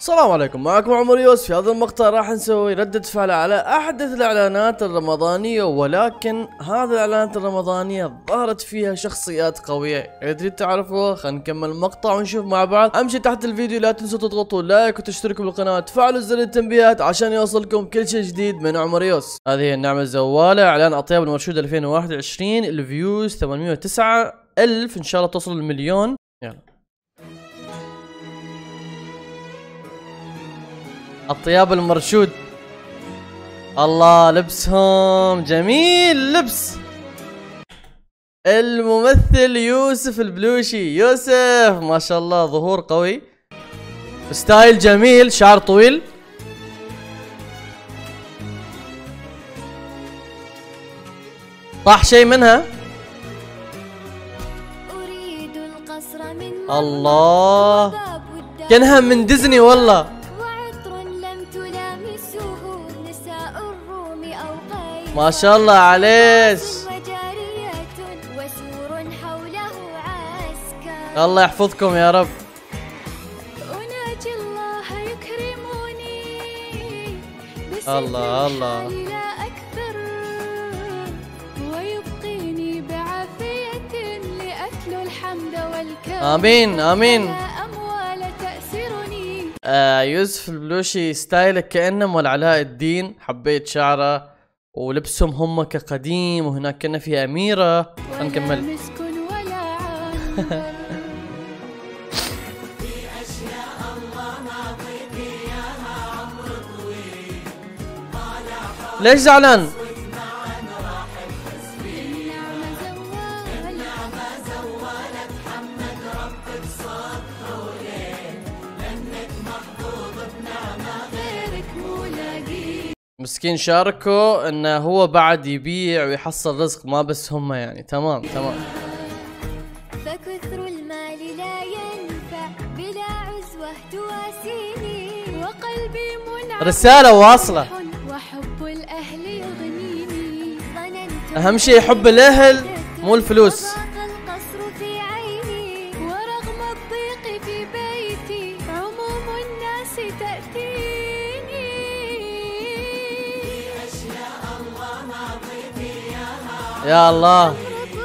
السلام عليكم، معكم عمر يوسف. في هذا المقطع راح نسوي ردة فعل على احدث الاعلانات الرمضانية، ولكن هذه الاعلانات الرمضانية ظهرت فيها شخصيات قوية. اذا تريد تعرفوها خلينا نكمل المقطع ونشوف مع بعض. امشي تحت الفيديو لا تنسوا تضغطوا لايك وتشتركوا بالقناة وتفعلوا زر التنبيهات عشان يوصلكم كل شيء جديد من عمر يوسف. هذه هي النعمة الزوالة، اعلان اطياب المرشود 2021. الفيوز 809,000، ان شاء الله توصل المليون. يلا الطياب المرشود، الله لبسهم جميل. لبس الممثل يوسف البلوشي. يوسف ما شاء الله ظهور قوي، ستايل جميل، شعر طويل. طاح شيء منها. الله كانها من ديزني والله. ما شاء الله عليك، الله يحفظكم يا رب. الله الله امين امين. يوسف البلوشي ستايلك كأنه مال علاء الدين، حبيت شعره ولبسهم هم كقديم، وهناك كنا في أميرة. نكمل. ليش زعلان؟ مسكين شاركوا انه هو بعد يبيع ويحصل رزق، ما بس هم يعني. تمام تمام. فكثر المال لا ينفع بلا عزوة تواسيني، وقلبي منعم رسالة واصلة. وحب الأهل يغنيني، أهم شيء حب الأهل مو الفلوس. القصر في عيني ورغم الضيق في بيتي عموم الناس تأتيني. يا الله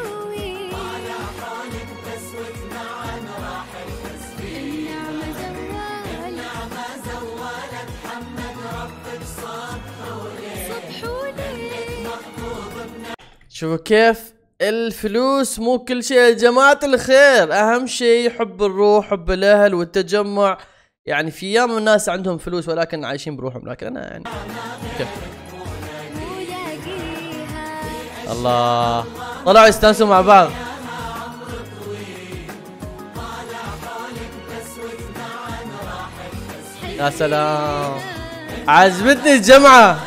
شوفوا كيف الفلوس مو كل شيء يا جماعة الخير. أهم شيء حب الروح، حب الأهل والتجمع. يعني في أيام الناس عندهم فلوس ولكن عايشين بروحهم، لكن أنا يعني كيف. الله طلعوا يستانسوا مع بعض. يا سلام عجبتني الجمعة.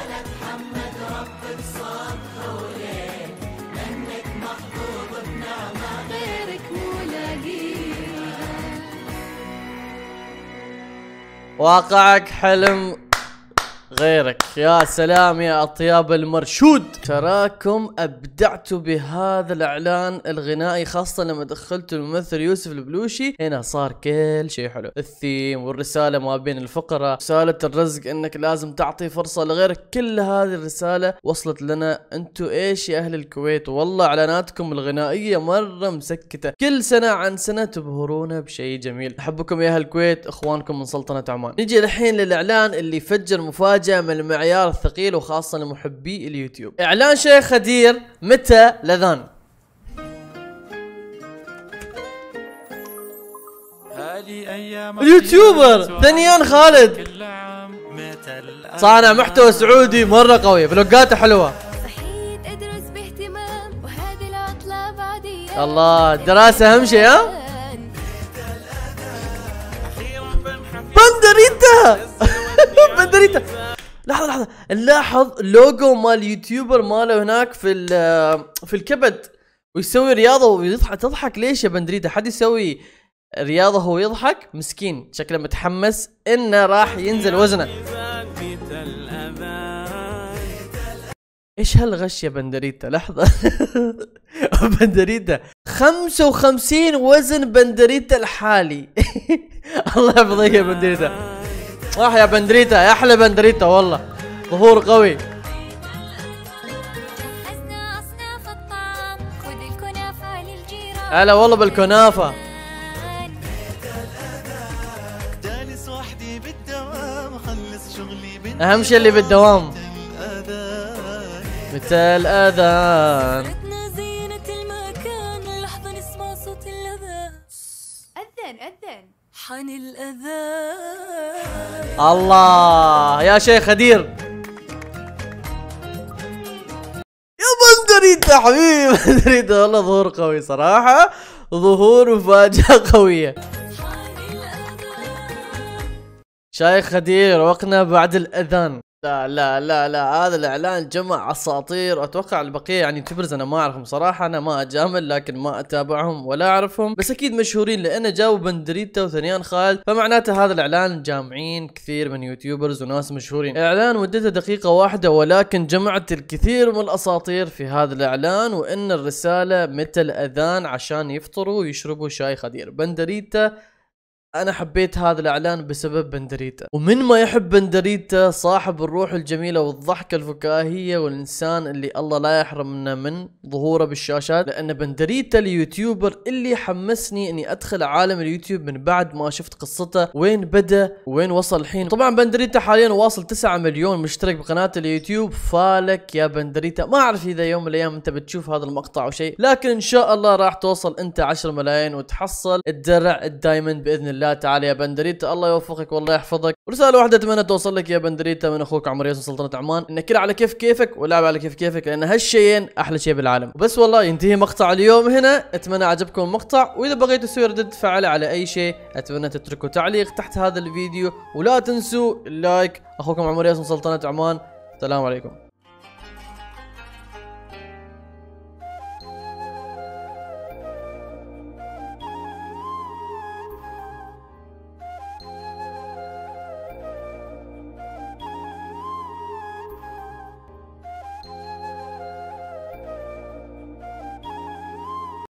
واقعك حلم غيرك. يا سلام يا اطياب المرشود، تراكم ابدعتوا بهذا الاعلان الغنائي، خاصة لما دخلتوا الممثل يوسف البلوشي. هنا صار كل شيء حلو، الثيم والرسالة ما بين الفقرة، رسالة الرزق انك لازم تعطي فرصة لغيرك. كل هذه الرسالة وصلت لنا. انتوا ايش يا اهل الكويت، والله اعلاناتكم الغنائية مرة مسكتة، كل سنة عن سنة تبهرونا بشيء جميل. احبكم يا اهل الكويت، اخوانكم من سلطنة عمان. نجي الحين للاعلان اللي فجر مفاجأة من المعيار الثقيل، وخاصة لمحبي اليوتيوب. اعلان شيخ خدير متى لذان. اليوتيوبر ثنيان خالد صانع محتوى سعودي مرة قوي، فلوقاته حلوة. الله الدراسة اهم شيء. ها بندريتا بندريتا. لحظة نلاحظ اللوجو مال اليوتيوبر ماله هناك في الكبد، ويسوي رياضة ويضحك. تضحك ليش يا بندريتا؟ حد يسوي رياضة وهو يضحك؟ مسكين شكله متحمس انه راح ينزل وزنه. ايش هالغش يا بندريتا؟ لحظة بندريتا 55 وزن بندريتا الحالي الله يحفظك يا بندريتا. صح يا بندريتا، يا احلى بندريتا والله، ظهور قوي. جهزنا أصناف الطعام، خذ الكنافة للجيران. هلا والله بالكنافة. جالس وحدي بالدوام، خلص شغلي اهم شيء اللي بالدوام. الأذان. متى الأذان؟ صرتنا زينة المكان، لحظة نسمع صوت الأذان. أذن حان الأذان. الله يا شيخ خدير. يا بندريتا حبيبي بندريتا والله ظهور قوي صراحة، ظهور مفاجأة قوية. شيخ خدير وقنا بعد الأذان. لا لا لا لا، هذا الإعلان جمع أساطير، أتوقع البقية يعني يوتيوبرز أنا ما أعرفهم صراحة، أنا ما أجامل لكن ما أتابعهم ولا أعرفهم، بس أكيد مشهورين لأن جاوا بندريتا وثنيان خالد، فمعناته هذا الإعلان جامعين كثير من يوتيوبرز وناس مشهورين. إعلان مدته دقيقة واحدة ولكن جمعت الكثير من الأساطير في هذا الإعلان، وإن الرسالة متى الأذان عشان يفطروا ويشربوا شاي خدير. بندريتا أنا حبيت هذا الإعلان بسبب بندريتا، ومن ما يحب بندريتا صاحب الروح الجميلة والضحكة الفكاهية والإنسان اللي الله لا يحرمنا من ظهوره بالشاشات، لأن بندريتا اليوتيوبر اللي حمسني إني أدخل عالم اليوتيوب من بعد ما شفت قصته وين بدأ وين وصل الحين. طبعا بندريتا حاليا واصل 9 مليون مشترك بقناة اليوتيوب، فالك يا بندريتا. ما أعرف إذا يوم من الأيام أنت بتشوف هذا المقطع أو شيء، لكن إن شاء الله راح توصل أنت 10 ملايين وتحصل الدرع الدايموند بإذن الله تعالى يا بندريتا. الله يوفقك والله يحفظك. ورسالة واحدة اتمنى توصل لك يا بندريتا من اخوك عمر ياسين سلطنة عمان، انك كل على كيف كيفك ولعب على كيف كيفك، لان هالشيئين احلى شيء بالعالم. وبس والله ينتهي مقطع اليوم هنا، اتمنى عجبكم المقطع، واذا بغيتوا تسوي ردة فعل على اي شيء اتمنى تتركوا تعليق تحت هذا الفيديو، ولا تنسوا اللايك. اخوكم عمر ياسين سلطنة عمان، السلام عليكم.